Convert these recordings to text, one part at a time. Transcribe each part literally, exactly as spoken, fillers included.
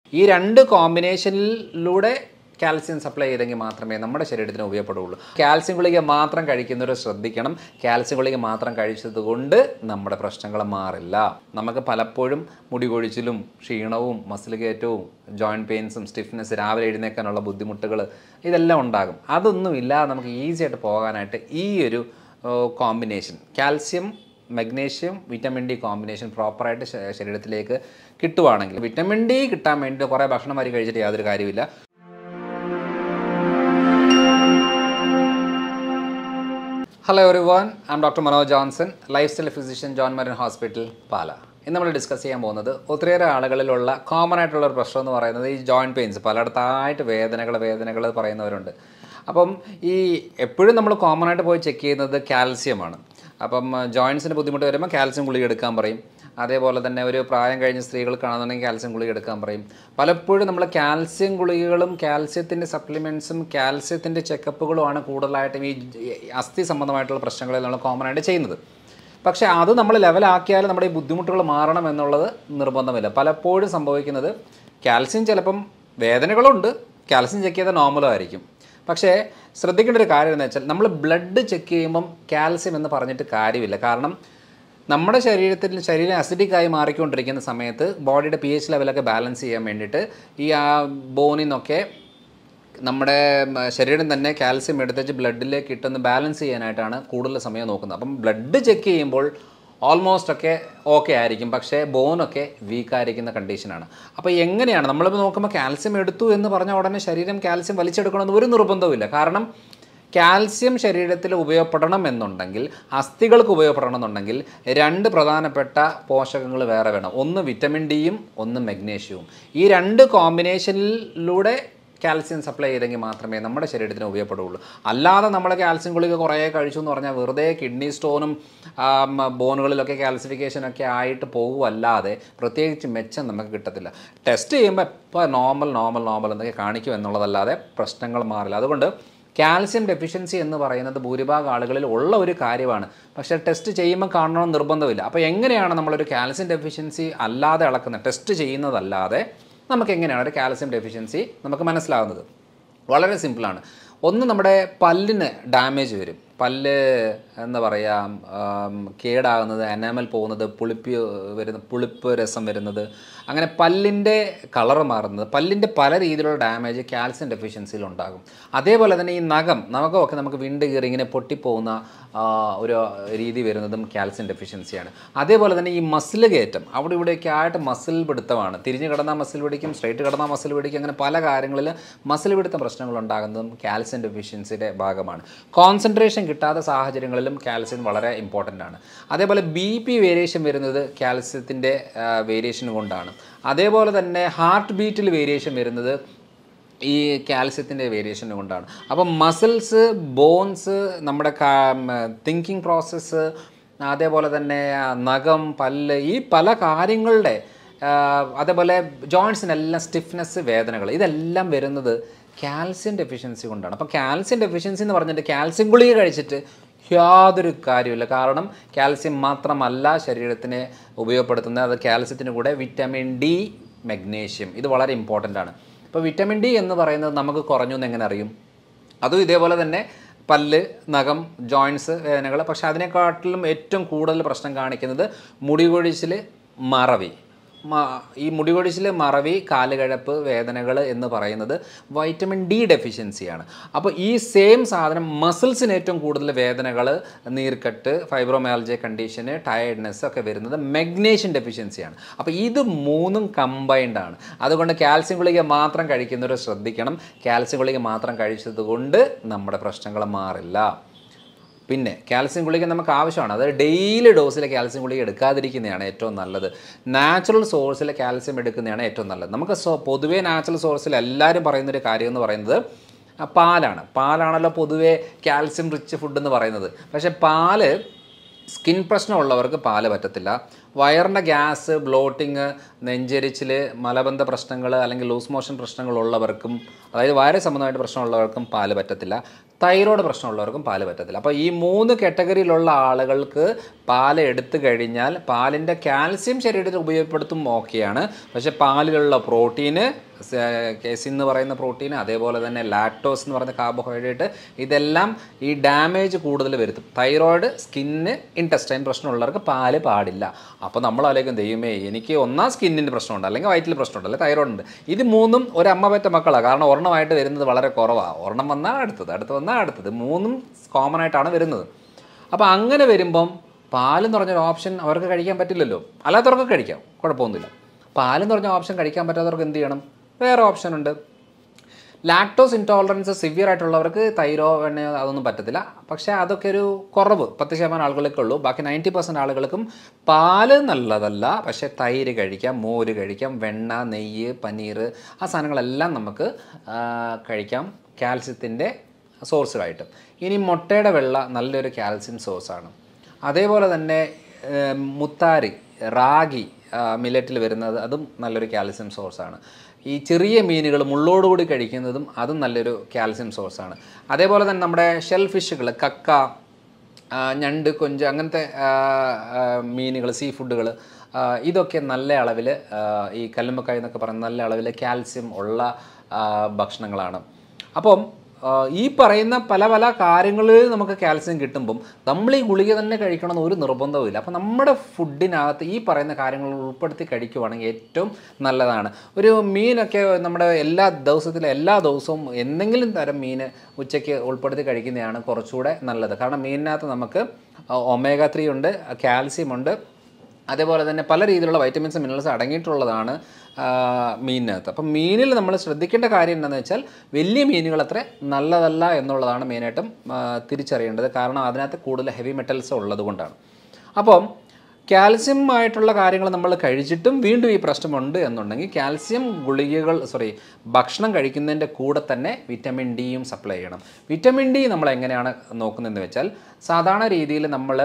ഈ രണ്ട് കോമ്പിനേഷനിലൂടെ calcium supply ചെയ്തെങ്കിൽ മാത്രമേ നമ്മുടെ ശരീരത്തിന് ഉപയോഗപ്പെടുകയുള്ളൂ. കാൽസ്യം ഗുളിക മാത്രം കഴിക്കുന്നവർ ശ്രദ്ധിക്കണം. കാൽസ്യം ഗുളിക മാത്രം കഴിച്ചത് കൊണ്ട് നമ്മുടെ പ്രശ്നങ്ങൾ മാറില്ല. നമുക്ക് പലപ്പോഴും മുടി കൊഴിച്ചിലും ക്ഷീണവും മസിൽ കയറ്റവും ജോയിൻറ്റ് പെയിൻസും സ്റ്റിഫ്നെസ് രാവിലെ എഴുന്നേക്കാനുള്ള ബുദ്ധിമുട്ടുകൾ ഇതെല്ലാം ഉണ്ടാകും. അതൊന്നുമില്ലാതെ നമുക്ക് ഈസി ആയിട്ട് പോകാനായിട്ട് ഈ ഒരു combination calcium magnesium vitamin D combination പ്രോപ്പറായിട്ട് ശരീരത്തിലേക്ക് കിട്ടുവാണെങ്കിൽ വിറ്റമിൻ ഡി കിട്ടാൻ വേണ്ടി കുറേ ഭക്ഷണം വരി കഴിച്ചിട്ട് യാതൊരു കാര്യമില്ല. Hello everyone, I am doctor Manoj Johnson, lifestyle physician John Marian hospital Pala. ഇന്ന് നമ്മൾ ഡിസ്കസ് ചെയ്യാൻ പോകുന്നത് ഒത്തിരിയേറെ ആളുകളിലുള്ള കോമൺ ആയിട്ടുള്ള ഒരു പ്രശ്നം എന്ന് പറയുന്നത് ഈ ജോയിൻറ്റ് പെയിൻസ്. പലയിടത്തായിട്ട് വേദനകൾ വേദനകൾ പറയുന്നവരുണ്ട്. അപ്പം ഈ എപ്പോഴും നമ്മൾ കോമൺ ആയിട്ട് പോയി ചെക്ക് ചെയ്യുന്നത് കാൽസ്യമാണ്. അപ്പം ജോയിൻസിന് ബുദ്ധിമുട്ട് വരുമ്പോൾ കാൽസ്യം ഗുളിക എടുക്കാൻ പറയും. അതേപോലെ തന്നെ ഒരു പ്രായം കഴിഞ്ഞ സ്ത്രീകൾ കാണുന്നുണ്ടെങ്കിൽ കാൽസ്യം ഗുളിക എടുക്കാൻ പറയും. പലപ്പോഴും നമ്മൾ കാൽസ്യം ഗുളികകളും കാൽസ്യത്തിൻ്റെ സപ്ലിമെൻറ്റ്സും കാൽസ്യത്തിൻ്റെ ചെക്കപ്പുകളുമാണ് കൂടുതലായിട്ടും ഈ അസ്ഥി സംബന്ധമായിട്ടുള്ള പ്രശ്നങ്ങളിൽ നമ്മൾ കോമൺ ആയിട്ട് ചെയ്യുന്നത്. പക്ഷേ അത് നമ്മൾ ലെവലാക്കിയാൽ നമ്മുടെ ഈ ബുദ്ധിമുട്ടുകൾ മാറണം എന്നുള്ളത് നിർബന്ധമില്ല. പലപ്പോഴും സംഭവിക്കുന്നത് കാൽസ്യം ചിലപ്പം വേദനകളുണ്ട്, കാൽസ്യം ചെക്ക് ചെയ്താൽ നോർമലും ആയിരിക്കും. പക്ഷേ ശ്രദ്ധിക്കേണ്ട ഒരു കാര്യം എന്ന് വെച്ചാൽ നമ്മൾ ബ്ലഡ് ചെക്ക് ചെയ്യുമ്പം കാൽസ്യം എന്ന് പറഞ്ഞിട്ട് കാര്യമില്ല. കാരണം നമ്മുടെ ശരീരത്തിൽ ശരീരം അസിഡിക്കായി മാറിക്കൊണ്ടിരിക്കുന്ന സമയത്ത് ബോഡിയുടെ പി എച്ച് ലെവലൊക്കെ ബാലൻസ് ചെയ്യാൻ വേണ്ടിയിട്ട് ഈ ആ ബോണിൽ നിന്നൊക്കെ നമ്മുടെ ശരീരം തന്നെ കാൽസ്യം എടുത്തേച്ച് ബ്ലഡിലേക്ക് ഇട്ടൊന്ന് ബാലൻസ് ചെയ്യാനായിട്ടാണ് കൂടുതൽ സമയം നോക്കുന്നത്. അപ്പം ബ്ലഡ് ചെക്ക് ചെയ്യുമ്പോൾ ഓൾമോസ്റ്റ് ഒക്കെ ഓക്കെ ആയിരിക്കും, പക്ഷേ ബോണൊക്കെ വീക്കായിരിക്കുന്ന കണ്ടീഷനാണ്. അപ്പോൾ എങ്ങനെയാണ് നമ്മളിപ്പോൾ നോക്കുമ്പോൾ കാൽസ്യം എടുത്തു എന്ന് പറഞ്ഞാൽ ഉടനെ ശരീരം കാൽസ്യം വലിച്ചെടുക്കണമെന്ന് ഒരു നിർബന്ധവുമില്ല. കാരണം കാൽസ്യം ശരീരത്തിൽ ഉപയോഗപ്പെടണം എന്നുണ്ടെങ്കിൽ, അസ്ഥികൾക്ക് ഉപയോഗപ്പെടണം എന്നുണ്ടെങ്കിൽ രണ്ട് പ്രധാനപ്പെട്ട പോഷകങ്ങൾ വേറെ വേണം. ഒന്ന് വിറ്റമിൻ ഡിയും ഒന്ന് മഗ്നീഷ്യവും. ഈ രണ്ട് കോമ്പിനേഷനിലൂടെ കാൽസ്യം സപ്ലൈ ചെയ്തെങ്കിൽ മാത്രമേ നമ്മുടെ ശരീരത്തിന് ഉപയോഗപ്പെടുകയുള്ളൂ. അല്ലാതെ നമ്മൾ കാൽസ്യം ഗുളിക കുറേ കഴിച്ചു എന്ന് പറഞ്ഞാൽ വെറുതെ കിഡ്നി സ്റ്റോണും ബോണുകളിലൊക്കെ കാൽസിഫിക്കേഷനൊക്കെ ആയിട്ട് പോകുമല്ലാതെ പ്രത്യേകിച്ച് മെച്ചം നമുക്ക് കിട്ടത്തില്ല. ടെസ്റ്റ് ചെയ്യുമ്പോൾ ഇപ്പോൾ നോർമൽ നോർമൽ നോർമൽ എന്നൊക്കെ കാണിക്കും എന്നുള്ളതല്ലാതെ പ്രശ്നങ്ങൾ മാറില്ല. അതുകൊണ്ട് കാൽസ്യം ഡെഫിഷ്യൻസി എന്ന് പറയുന്നത് ഭൂരിഭാഗം ആളുകളിൽ ഉള്ള ഒരു കാര്യമാണ്. പക്ഷേ ടെസ്റ്റ് ചെയ്യുമ്പോൾ കാണണമെന്ന് നിർബന്ധമില്ല. അപ്പോൾ എങ്ങനെയാണ് നമ്മളൊരു കാൽസ്യം ഡെഫിഷ്യൻസി അല്ലാതെ അളക്കുന്നത്, ടെസ്റ്റ് ചെയ്യുന്നതല്ലാതെ നമുക്ക് എങ്ങനെയാണ് ഒരു കാൽസ്യം ഡെഫിഷ്യൻസി നമുക്ക് മനസ്സിലാകുന്നത്? വളരെ സിമ്പിളാണ്. ഒന്ന്, നമ്മുടെ പല്ലിന് ഡാമേജ് വരും. പല്ല് എന്താ പറയുക കേടാകുന്നത്, എനാമൽ പോകുന്നത്, പുളിപ്പ് വരുന്ന പുളിപ്പ് രസം വരുന്നത്, അങ്ങനെ പല്ലിൻ്റെ കളറ് മാറുന്നത്, പല്ലിൻ്റെ പല രീതിയിലുള്ള ഡാമേജ് കാൽസ്യം ഡെഫിഷ്യൻസിയിൽ ഉണ്ടാകും. അതേപോലെ തന്നെ ഈ നഖം നഖമൊക്കെ നമുക്ക് വിണ്ട് കീറി ഇങ്ങനെ പൊട്ടിപ്പോകുന്ന ഒരു രീതി വരുന്നതും കാൽസ്യം ഡെഫിഷ്യൻസിയാണ്. അതേപോലെ തന്നെ ഈ മസിൽ കയറ്റം അവിടെ ഇവിടെയൊക്കെ ആയിട്ട് മസിൽ പിടുത്തമാണ്. തിരിഞ്ഞ് കിടന്നാൽ മസിൽ പിടിക്കും, സ്ട്രൈറ്റ് കിടന്നാൽ മസിൽ പിടിക്കും, അങ്ങനെ പല കാര്യങ്ങളിൽ മസിൽ പിടുത്തം പ്രശ്നങ്ങൾ ഉണ്ടാകുന്നതും കാൽസ്യം ഡെഫിഷ്യൻസിയുടെ ഭാഗമാണ്. കോൺസെൻട്രേഷൻ കിട്ടാത്ത സാഹചര്യങ്ങളിലും കാൽസ്യം വളരെ ഇമ്പോർട്ടൻ്റ് ആണ്. അതേപോലെ ബി പി വേരിയേഷൻ വരുന്നത് കാൽസ്യത്തിൻ്റെ വേരിയേഷൻ കൊണ്ടാണ്. അതേപോലെ തന്നെ ഹാർട്ട് ബീറ്റിൽ വേരിയേഷൻ വരുന്നത് ഈ കാൽസ്യത്തിൻ്റെ വേരിയേഷൻ കൊണ്ടാണ്. അപ്പം മസിൽസ്, ബോൺസ്, നമ്മുടെ തിങ്കിങ് പ്രോസസ്സ്, അതേപോലെ തന്നെ നഖം, പല്ല്, ഈ പല കാര്യങ്ങളുടെ അതേപോലെ ജോയിൻസിനെല്ലാം സ്റ്റിഫ്നെസ്, വേദനകൾ, ഇതെല്ലാം വരുന്നത് കാൽസ്യം ഡെഫിഷ്യൻസി കൊണ്ടാണ്. അപ്പോൾ കാൽസ്യം ഡെഫിഷ്യൻസി എന്ന് പറഞ്ഞിട്ട് കാൽസ്യം ഗുളിക കഴിച്ചിട്ട് യാതൊരു കാര്യമില്ല. കാരണം കാൽസ്യം മാത്രമല്ല ശരീരത്തിന് ഉപയോഗപ്പെടുത്തുന്നത്, അത് കാൽസ്യത്തിന് കൂടെ വിറ്റമിൻ ഡി, മഗ്നീഷ്യം, ഇത് വളരെ ഇമ്പോർട്ടൻ്റ് ആണ്. ഇപ്പോൾ വിറ്റമിൻ ഡി എന്ന് പറയുന്നത് നമുക്ക് കുറഞ്ഞു എന്ന് എങ്ങനെ അറിയും? അതും ഇതേപോലെ തന്നെ പല്ല്, നഖം, ജോയിൻസ് വേദനകൾ. പക്ഷേ അതിനെക്കാട്ടിലും ഏറ്റവും കൂടുതൽ പ്രശ്നം കാണിക്കുന്നത് മുടി കൊഴിച്ചിൽ, മറവി. ഈ മുടി കൊഴിച്ചിൽ, മറവി, കാലുകഴപ്പ് വേദനകൾ എന്ന് പറയുന്നത് വൈറ്റമിൻ ഡി ഡെഫിഷ്യൻസിയാണ്. അപ്പോൾ ഈ സെയിം സാധനം മസിൽസിന് ഏറ്റവും കൂടുതൽ വേദനകൾ, നീർക്കെട്ട്, ഫൈബ്രോമയാൽജിയ കണ്ടീഷന്, ടയർഡ്നെസ് ഒക്കെ വരുന്നത് മഗ്നീഷ്യം ഡെഫിഷ്യൻസിയാണ്. അപ്പോൾ ഇത് മൂന്നും കമ്പൈൻഡ് ആണ്. അതുകൊണ്ട് കാൽസ്യം ഗുളിക മാത്രം കഴിക്കുന്നവർ ശ്രദ്ധിക്കണം. കാൽസ്യം ഗുളിക മാത്രം കഴിച്ചത് കൊണ്ട് നമ്മുടെ പ്രശ്നങ്ങൾ മാറില്ല. പിന്നെ കാൽസ്യം ഗുളിക നമുക്ക് ആവശ്യമാണ്. അത് ഡെയിലി ഡോസിലെ കാൽസ്യം ഗുളിക എടുക്കാതിരിക്കുന്നതാണ് ഏറ്റവും നല്ലത്. നാച്ചുറൽ സോഴ്സിലെ കാൽസ്യം എടുക്കുന്നതാണ് ഏറ്റവും നല്ലത്. നമുക്ക് പൊതുവേ നാച്ചുറൽ സോഴ്സിൽ എല്ലാവരും പറയുന്നൊരു കാര്യം എന്ന് പറയുന്നത് പാലാണ്. പാലാണല്ലോ പൊതുവേ കാൽസ്യം റിച്ച് ഫുഡ് എന്ന് പറയുന്നത്. പക്ഷേ പാല് സ്കിൻ പ്രശ്നമുള്ളവർക്ക് പാല് പറ്റത്തില്ല. വയറിൻ്റെ ഗ്യാസ്, ബ്ലോട്ടിങ്, നെഞ്ചരിച്ചിൽ, മലബന്ധ പ്രശ്നങ്ങൾ അല്ലെങ്കിൽ ലൂസ് മോഷൻ പ്രശ്നങ്ങളുള്ളവർക്കും, അതായത് വയറ് സംബന്ധമായിട്ട് പ്രശ്നമുള്ളവർക്കും പാല് പറ്റത്തില്ല. തൈറോയ്ഡ് പ്രശ്നമുള്ളവർക്കും പാല് പറ്റത്തില്ല. അപ്പോൾ ഈ മൂന്ന് കാറ്റഗറിയിലുള്ള ആളുകൾക്ക് പാൽ എടുത്തു കഴിഞ്ഞാൽ പാലിൻ്റെ കാൽസ്യം ശരീരത്തിൽ ഉപയോഗപ്പെടുത്തും ഓക്കെയാണ്. പക്ഷേ പാലിലുള്ള പ്രോട്ടീന്, കേസിൻ എന്ന് പറയുന്ന പ്രോട്ടീൻ, അതേപോലെ തന്നെ ലാക്ടോസ് എന്ന് പറയുന്ന കാർബോഹൈഡ്രേറ്റ്, ഇതെല്ലാം ഈ ഡാമേജ് കൂടുതൽ വരുത്തും. തൈറോയ്ഡ്, സ്കിന്ന്, ഇൻറ്റസ്റ്റൈൻ പ്രശ്നമുള്ളവർക്ക് പാല് പാടില്ല. അപ്പോൾ നമ്മൾ ആലോചിക്കും, ദൈവമേ എനിക്ക് ഒന്നാം സ്കിന്നിൻ്റെ പ്രശ്നമുണ്ട്, അല്ലെങ്കിൽ വയറ്റിൽ പ്രശ്നമുണ്ട്, അല്ലെങ്കിൽ തൈറോയ്ഡ് ഉണ്ട്. ഇത് മൂന്നും ഒരു അമ്മ പറ്റ മക്കളാണ്. കാരണം ഒരെണ്ണമായിട്ട് വരുന്നത് വളരെ കുറവാണ്. ഒരെണ്ണം വന്നാൽ അടുത്തത്, അടുത്ത് വന്നാൽ അടുത്തത്, മൂന്നും കോമൺ ആയിട്ടാണ് വരുന്നത്. അപ്പോൾ അങ്ങനെ വരുമ്പം പാലെന്ന് പറഞ്ഞൊരു ഓപ്ഷൻ അവർക്ക് കഴിക്കാൻ പറ്റില്ലല്ലോ. അല്ലാത്തവർക്ക് കഴിക്കാം, കുഴപ്പമൊന്നുമില്ല. പാലെന്ന് പറഞ്ഞ ഓപ്ഷൻ കഴിക്കാൻ പറ്റാത്തവർക്ക് എന്ത് ചെയ്യണം? വേറെ ഓപ്ഷൻ ഉണ്ട്. ലാക്ടോസ് ഇൻടോളറൻസ് സിവിയർ ആയിട്ടുള്ളവർക്ക് തൈരോ എണ്ണ അതൊന്നും പറ്റത്തില്ല. പക്ഷേ അതൊക്കെ ഒരു കുറവ് പത്ത് ശതമാനം ആളുകൾക്കേ ഉള്ളൂ. ബാക്കി നയൻറ്റി പെർസെൻറ്റ് ആളുകൾക്കും പാല് നല്ലതല്ല. പക്ഷേ തൈര് കഴിക്കാം, മോര് കഴിക്കാം, വെണ്ണ, നെയ്യ്, പനീർ, ആ സാധനങ്ങളെല്ലാം നമുക്ക് കഴിക്കാം കാൽസ്യത്തിൻ്റെ സോഴ്സുകളായിട്ട്. ഇനി മുട്ടയുടെ വെള്ള നല്ലൊരു കാൽസ്യം സോഴ്സാണ്. അതേപോലെ തന്നെ മുത്താരി, റാഗി, മില്ലറ്റിൽ വരുന്നത് അതും നല്ലൊരു കാൽസ്യം സോഴ്സാണ്. ഈ ചെറിയ മീനുകൾ മുള്ളോടുകൂടി കഴിക്കുന്നതും അതും നല്ലൊരു കാൽസ്യം സോഴ്സാണ്. അതേപോലെ തന്നെ നമ്മുടെ ഷെൽ ഫിഷുകൾ, കക്ക, ഞണ്ട്, കൊഞ്ച്, അങ്ങനത്തെ മീനുകൾ, സീ ഫുഡുകൾ, ഇതൊക്കെ നല്ല അളവിൽ, ഈ കല്ലുമ്മക്കായ എന്നൊക്കെ പറയുന്ന നല്ല അളവിൽ കാൽസ്യം ഉള്ള ഭക്ഷണങ്ങളാണ്. അപ്പം ഈ പറയുന്ന പല പല കാര്യങ്ങളിൽ നമുക്ക് കാൽസ്യം കിട്ടുമ്പം നമ്മൾ ഈ ഗുളിക തന്നെ കഴിക്കണമെന്ന് ഒരു നിർബന്ധവുമില്ല. അപ്പോൾ നമ്മുടെ ഫുഡിനകത്ത് ഈ പറയുന്ന കാര്യങ്ങൾ ഉൾപ്പെടുത്തി കഴിക്കുവാണെങ്കിൽ ഏറ്റവും നല്ലതാണ്. ഒരു മീനൊക്കെ നമ്മുടെ എല്ലാ ദിവസത്തിലും എല്ലാ ദിവസവും എന്തെങ്കിലും തരം മീൻ ഉച്ചയ്ക്ക് ഉൾപ്പെടുത്തി കഴിക്കുന്നതാണ് കുറച്ചുകൂടെ നല്ലത്. കാരണം മീനിനകത്ത് നമുക്ക് ഒമേഗ ത്രീ ഉണ്ട്, കാൽസ്യം ഉണ്ട്, അതേപോലെ തന്നെ പല രീതിയിലുള്ള വൈറ്റമിൻസ്, മിനറൽസ് അടങ്ങിയിട്ടുള്ളതാണ് മീനിനകത്ത്. അപ്പം മീനിൽ നമ്മൾ ശ്രദ്ധിക്കേണ്ട കാര്യം എന്താണെന്ന് വെച്ചാൽ വലിയ മീനുകൾ അത്ര നല്ലതല്ല എന്നുള്ളതാണ് മെയിനായിട്ടും തിരിച്ചറിയേണ്ടത്. കാരണം അതിനകത്ത് കൂടുതൽ ഹെവി മെറ്റൽസ് ഉള്ളത് കൊണ്ടാണ്. അപ്പം കാൽസ്യം ആയിട്ടുള്ള കാര്യങ്ങൾ നമ്മൾ കഴിച്ചിട്ടും വീണ്ടും ഈ പ്രശ്നമുണ്ട് എന്നുണ്ടെങ്കിൽ കാൽസ്യം ഗുളികകൾ സോറി ഭക്ഷണം കഴിക്കുന്നതിൻ്റെ കൂടെ തന്നെ വിറ്റമിൻ ഡിയും സപ്ലൈ ചെയ്യണം. വിറ്റമിൻ ഡി നമ്മൾ എങ്ങനെയാണ് നോക്കുന്നതെന്ന് വെച്ചാൽ സാധാരണ രീതിയിൽ നമ്മൾ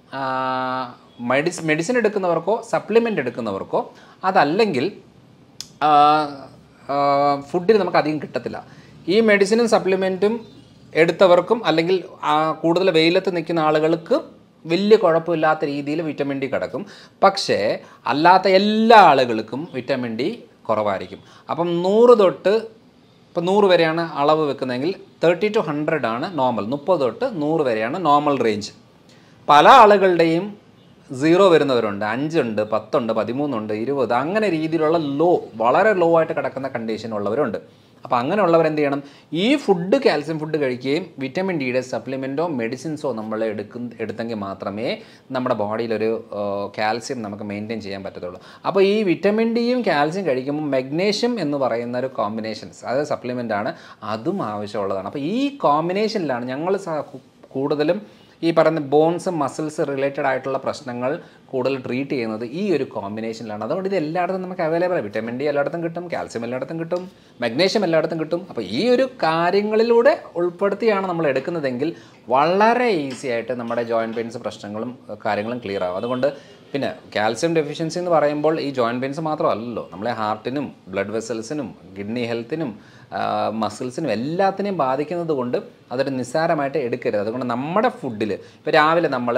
മെഡിസിൻ മെഡിസിൻ എടുക്കുന്നവർക്കോ സപ്ലിമെൻ്റ് എടുക്കുന്നവർക്കോ അതല്ലെങ്കിൽ ഫുഡിൽ നമുക്ക് അധികം കിട്ടത്തില്ല. ഈ മെഡിസിനും സപ്ലിമെൻറ്റും എടുത്തവർക്കും അല്ലെങ്കിൽ കൂടുതൽ വെയിലത്ത് നിൽക്കുന്ന ആളുകൾക്ക് വലിയ കുഴപ്പമില്ലാത്ത രീതിയിൽ വിറ്റമിൻ ഡി കിടക്കും. പക്ഷേ അല്ലാത്ത എല്ലാ ആളുകൾക്കും വിറ്റമിൻ ഡി കുറവായിരിക്കും. അപ്പം നൂറ് തൊട്ട് ഇപ്പം നൂറ് വരെയാണ് അളവ് വെക്കുന്നതെങ്കിൽ തേർട്ടി ടു ഹൺഡ്രഡ് ആണ് നോർമൽ. മുപ്പത് തൊട്ട് നൂറ് വരെയാണ് നോർമൽ റേഞ്ച്. പല ആളുകളുടെയും സീറോ വരുന്നവരുണ്ട്, അഞ്ചുണ്ട്, പത്തുണ്ട്, പതിമൂന്നുണ്ട്, ഇരുപത്, അങ്ങനെ രീതിയിലുള്ള ലോ, വളരെ ലോ ആയിട്ട് കിടക്കുന്ന കണ്ടീഷൻ ഉള്ളവരുണ്ട്. അപ്പോൾ അങ്ങനെയുള്ളവർ എന്ത് ചെയ്യണം? ഈ ഫുഡ് കാൽസ്യം ഫുഡ് കഴിക്കുകയും വിറ്റമിൻ ഡിയുടെ സപ്ലിമെൻറ്റോ മെഡിസിൻസോ നമ്മൾ എടുക്കും എടുത്തെങ്കിൽ മാത്രമേ നമ്മുടെ ബോഡിയിലൊരു കാൽസ്യം നമുക്ക് മെയിൻറ്റെയിൻ ചെയ്യാൻ പറ്റത്തുള്ളൂ. അപ്പോൾ ഈ വിറ്റമിൻ ഡിയും കാൽസ്യം കഴിക്കുമ്പോൾ മഗ്നീഷ്യം എന്ന് പറയുന്ന ഒരു കോമ്പിനേഷൻസ്, അത് സപ്ലിമെൻ്റാണ്, അതും ആവശ്യമുള്ളതാണ്. അപ്പോൾ ഈ കോമ്പിനേഷനിലാണ് ഞങ്ങൾ കൂടുതലും ഈ പറയുന്ന ബോൺസ്, മസിൽസ് റിലേറ്റഡ് ആയിട്ടുള്ള പ്രശ്നങ്ങൾ കൂടുതൽ ട്രീറ്റ് ചെയ്യുന്നത് ഈ ഒരു കോമ്പിനേഷനിലാണ്. അതുകൊണ്ട് ഇത് എല്ലായിടത്തും നമുക്ക് അവൈലബിൾ ആണ്. വിറ്റമിൻ ഡി എല്ലായിടത്തും കിട്ടും, കാൽസ്യം എല്ലായിടത്തും കിട്ടും, മഗ്നീഷ്യം എല്ലായിടത്തും കിട്ടും. അപ്പോൾ ഈ ഒരു കാര്യങ്ങളിലൂടെ ഉൾപ്പെടുത്തിയാണ് നമ്മൾ എടുക്കുന്നതെങ്കിൽ വളരെ ഈസി ആയിട്ട് നമ്മുടെ ജോയിൻറ്റ് പെയിൻസ് പ്രശ്നങ്ങളും കാര്യങ്ങളും ക്ലിയർ ആവും. അതുകൊണ്ട് പിന്നെ കാൽസ്യം ഡെഫിഷ്യൻസി എന്ന് പറയുമ്പോൾ ഈ ജോയിൻറ്റ് പെയിൻസ് മാത്രമല്ലല്ലോ, നമ്മളെ ഹാർട്ടിനും ബ്ലഡ് വെസൽസിനും കിഡ്നി ഹെൽത്തിനും മസിൽസിനും എല്ലാത്തിനെയും ബാധിക്കുന്നത് കൊണ്ട് അതൊരു നിസ്സാരമായിട്ട് എടുക്കരുത്. അതുകൊണ്ട് നമ്മുടെ ഫുഡിൽ ഇപ്പോൾ രാവിലെ നമ്മൾ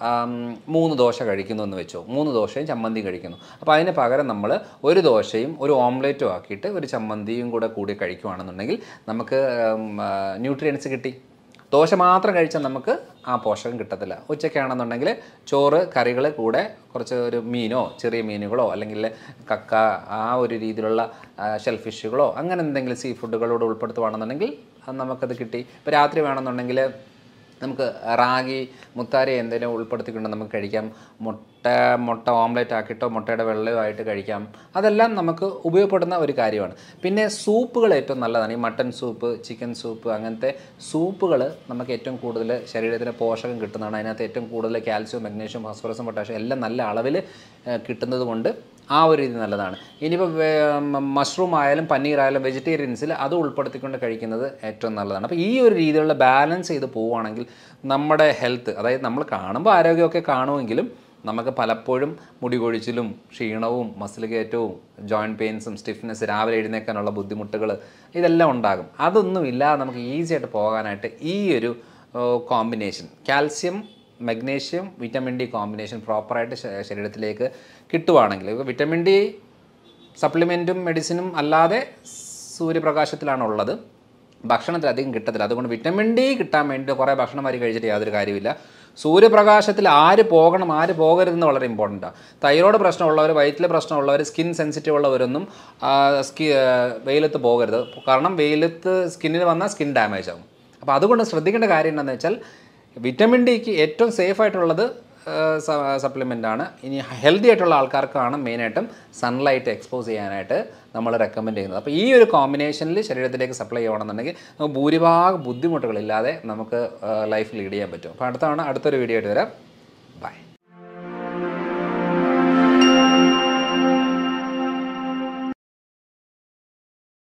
മൂന്ന് ദോശ കഴിക്കുന്നു എന്ന് വെച്ചോ, മൂന്ന് ദോശയും ചമ്മന്തിയും കഴിക്കുന്നു. അപ്പോൾ അതിന് പകരം നമ്മൾ ഒരു ദോശയും ഒരു ഓംലേറ്റും ആക്കിയിട്ട് ഒരു ചമ്മന്തിയും കൂടെ കൂടി കഴിക്കുകയാണെന്നുണ്ടെങ്കിൽ നമുക്ക് ന്യൂട്രിയൻസ് കിട്ടി. ദോശ മാത്രം കഴിച്ചാൽ നമുക്ക് ആ പോഷകം കിട്ടത്തില്ല. ഉച്ചയ്ക്കാണെന്നുണ്ടെങ്കിൽ ചോറ്, കറികൾ കൂടെ കുറച്ച് ഒരു മീനോ ചെറിയ മീനുകളോ അല്ലെങ്കിൽ കക്ക, ആ ഒരു രീതിയിലുള്ള ഷെൽ ഫിഷുകളോ അങ്ങനെ എന്തെങ്കിലും സീ ഫുഡുകളോട് ഉൾപ്പെടുത്തുകയാണെന്നുണ്ടെങ്കിൽ നമുക്കത് കിട്ടി. ഇപ്പോൾ രാത്രി വേണമെന്നുണ്ടെങ്കിൽ നമുക്ക് റാഗി, മുത്താരി എന്തെങ്കിലും ഉൾപ്പെടുത്തിക്കൊണ്ട് നമുക്ക് കഴിക്കാം. മുട്ട മുട്ട ഓംലെറ്റ് ആക്കിയിട്ടോ മുട്ടയുടെ വെള്ളമായിട്ട് കഴിക്കാം. അതെല്ലാം നമുക്ക് ഉപയോഗപ്പെടുന്ന ഒരു കാര്യമാണ്. പിന്നെ സൂപ്പുകൾ ഏറ്റവും നല്ലതാണ്. ഈ മട്ടൺ സൂപ്പ്, ചിക്കൻ സൂപ്പ്, അങ്ങനത്തെ സൂപ്പുകൾ നമുക്ക് ഏറ്റവും കൂടുതൽ ശരീരത്തിന് പോഷകം കിട്ടുന്നതാണ്. അതിനകത്ത് ഏറ്റവും കൂടുതൽ കാൽസ്യം, മഗ്നീഷ്യം, ഫോസ്ഫറസും പൊട്ടാഷ്യം എല്ലാം നല്ല അളവിൽ കിട്ടുന്നത് കൊണ്ട് ആ ഒരു രീതി നല്ലതാണ്. ഇനിയിപ്പോൾ മഷ്റൂം ആയാലും പനീറായാലും വെജിറ്റേറിയൻസിൽ അത് ഉൾപ്പെടുത്തിക്കൊണ്ട് കഴിക്കുന്നത് ഏറ്റവും നല്ലതാണ്. അപ്പോൾ ഈ ഒരു രീതിയിലുള്ള ബാലൻസ് ചെയ്ത് പോവുകയാണെങ്കിൽ നമ്മുടെ ഹെൽത്ത്, അതായത് നമ്മൾ കാണുമ്പോൾ ആരോഗ്യമൊക്കെ കാണുമെങ്കിലും നമുക്ക് പലപ്പോഴും മുടി കൊഴിച്ചിലും ക്ഷീണവും മസിൽ കയറ്റവും ജോയിൻറ്റ് പെയിൻസും സ്റ്റിഫ്നെസ് രാവിലെ എഴുന്നേൽക്കാനുള്ള ബുദ്ധിമുട്ടുകൾ ഇതെല്ലാം ഉണ്ടാകും. അതൊന്നും ഇല്ലാതെ നമുക്ക് ഈസി ആയിട്ട് പോകാനായിട്ട് ഈ ഒരു combination calcium magnesium vitamin D combination പ്രോപ്പറായിട്ട് ശരീരത്തിലേക്ക് കിട്ടുവാണെങ്കിൽ, വിറ്റമിൻ ഡി സപ്ലിമെൻറ്റും മെഡിസിനും അല്ലാതെ സൂര്യപ്രകാശത്തിലാണുള്ളത്, ഭക്ഷണത്തിൽ അധികം കിട്ടത്തില്ല. അതുകൊണ്ട് വിറ്റമിൻ ഡി കിട്ടാൻ വേണ്ടി കുറേ ഭക്ഷണം വരി കഴിച്ചിട്ട് യാതൊരു കാര്യമില്ല. സൂര്യപ്രകാശത്തിൽ ആര് പോകണം ആര് പോകരുതെന്ന് വളരെ ഇമ്പോർട്ടൻറ്റാണ്. തൈറോയ്ഡ് പ്രശ്നമുള്ളവർ, വയറ്റിലെ പ്രശ്നമുള്ളവർ, സ്കിൻ സെൻസിറ്റീവ് ഉള്ളവരൊന്നും സ്കി വെയിലത്ത് പോകരുത്. കാരണം വെയിലത്ത് സ്കിന്നിന് വന്നാൽ സ്കിൻ ഡാമേജ് ആകും. അപ്പോൾ അതുകൊണ്ട് ശ്രദ്ധിക്കേണ്ട കാര്യം എന്താണെന്ന് വെച്ചാൽ വിറ്റമിൻ ഡിക്ക് ഏറ്റവും സേഫ് ആയിട്ടുള്ളത് സപ്ലിമെൻ്റാണ്. ഇനി ഹെൽത്തി ആയിട്ടുള്ള ആൾക്കാർക്കാണ് മെയിനായിട്ടും സൺലൈറ്റ് എക്സ്പോസ് ചെയ്യാനായിട്ട് നമ്മൾ റെക്കമെൻഡ് ചെയ്യുന്നത്. അപ്പോൾ ഈ ഒരു കോമ്പിനേഷനിൽ ശരീരത്തിലേക്ക് സപ്ലൈ ചെയ്യണമെന്നുണ്ടെങ്കിൽ നമുക്ക് ഭൂരിഭാഗം ബുദ്ധിമുട്ടുകളില്ലാതെ നമുക്ക് ലൈഫ് ലീഡ് ചെയ്യാൻ പറ്റും. അപ്പോൾ അടുത്താണ് അടുത്തൊരു വീഡിയോ ആയിട്ട് വരാം.